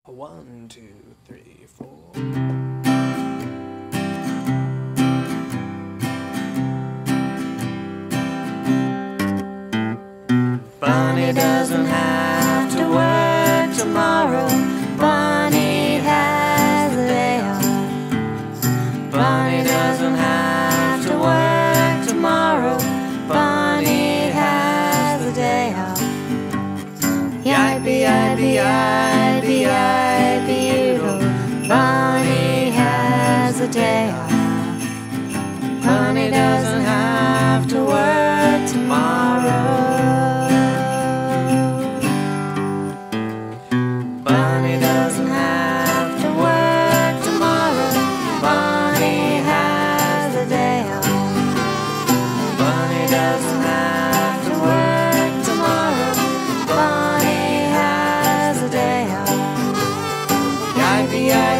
1, 2, 3, 4. Bunny doesn't have to work tomorrow. Bunny has the day off. Bunny doesn't have to work tomorrow. Bunny has the day off. Yippee, yippee, yippee, yippee, yippee. Bunny has the day off. Bunny doesn't have to work tomorrow. Bunny doesn't have to work tomorrow. Bunny has the day off. Bunny doesn't have to work tomorrow. Bunny has the day off. Yippee, yippee.